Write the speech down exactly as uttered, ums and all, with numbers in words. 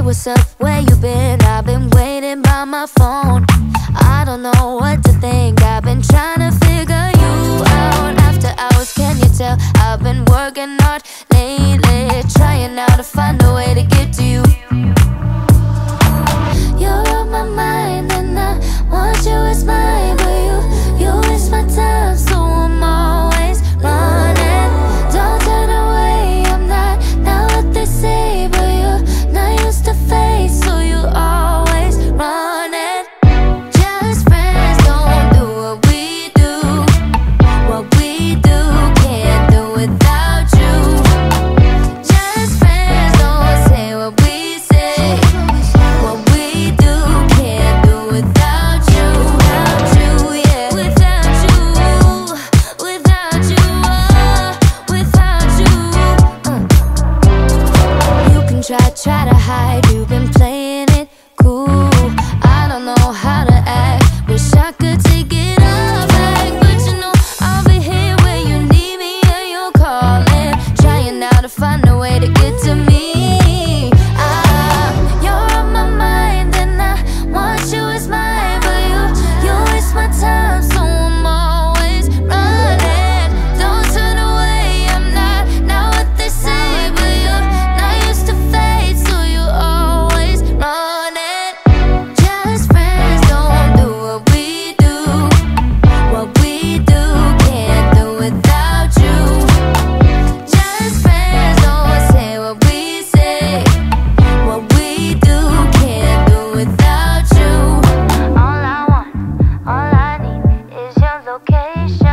what's up, where you been? I've been waiting by my phone. I don't know what to think. I've been trying to figure you out. After hours, can you tell? I've been working hard lately, trying now to find a way to get to you. You're on my mind and I want you as mine, but you, you waste my time, so I'm always running. Don't turn away, I'm not, not what they say, but you're not used to face, so you always running. Just friends don't do what we do. What we do can't do without you. Just friends don't say what we say. What we do can't do without you. Without you, yeah. Without you, without you, oh, without you. uh. You can try, try to hide. You've been playing it cool. I don't know how to act. Wish I could take it all back, but you know I'll be here when you need me and you're calling, trying now to find a way to get to me. Ah, you're on my mind and I want you as mine, but you, you waste my time, so I'm always running. Don't turn away, I'm not, not what they say, but you're not used to fate, so you always running. Just friends don't do what we do. What we do can't do without you. Just friends don't say what we say. What we do can't do without you. All I want, all I need is your location.